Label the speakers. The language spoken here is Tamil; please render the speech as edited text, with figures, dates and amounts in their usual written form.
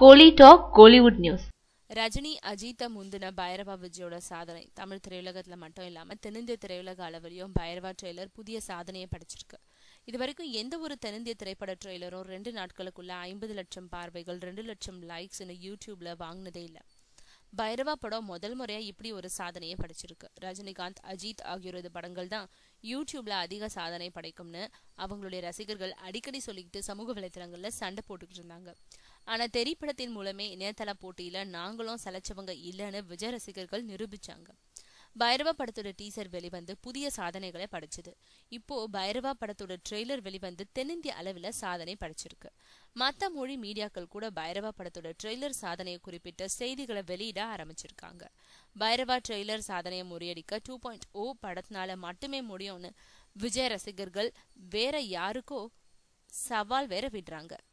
Speaker 1: கோலி டாக் கோலிவுட் நியூஸ்.
Speaker 2: ரஜினி அஜித்தை முந்தின பைரவா விஜயோட சாதனை தமிழ் திரையுலகத்துல மட்டும் இல்லாம தென்னிந்திய திரையுலக அளவிலையும் பைரவா ட்ரெய்லர் புதிய சாதனையை படைச்சிருக்கு. இதுவரைக்கும் எந்த ஒரு தென்னிந்திய திரைப்பட ட்ரெய்லரும் 2 நாட்களுக்குள்ள 50 லட்சம் பார்வைகள் 2 லட்சம் லைக்ஸ்னு யூடியூப்ல வாங்கினதே இல்லை. பைரவா படம் முதல் முறையா இப்படி ஒரு சாதனையை படைச்சிருக்கு. ரஜினிகாந்த், அஜித் ஆகியோரது படங்கள் தான் யூடியூப்ல அதிக சாதனை படைக்கும்னு அவங்களுடைய ரசிகர்கள் அடிக்கடி சொல்லிக்கிட்டு சமூக வலைத்தளங்கள்ல சண்டை போட்டுக்கிட்டு இருந்தாங்க. ஆனா திரைப்படத்தின் மூலமே இணையதள போட்டியில நாங்களும் சலைச்சவங்க இல்லைன்னு விஜய் ரசிகர்கள் நிரூபிச்சாங்க. பைரவா படத்தோட டீசர் வெளிவந்து புதிய சாதனைகளை படைச்சது. இப்போ பைரவா படத்தோட ட்ரெய்லர் வெளிவந்து தென்னிந்திய அளவில் சாதனை படைச்சிருக்கு. மற்ற மொழி மீடியாக்கள் கூட பைரவா படத்தோட ட்ரெய்லர் சாதனையை குறிப்பிட்ட செய்திகளை வெளியிட ஆரம்பிச்சிருக்காங்க. பைரவா ட்ரெய்லர் சாதனையை முறியடிக்க 2.0 படத்தினால மட்டுமே முடியும்னு விஜய் ரசிகர்கள் வேற யாருக்கோ சவால் வேற விடுறாங்க.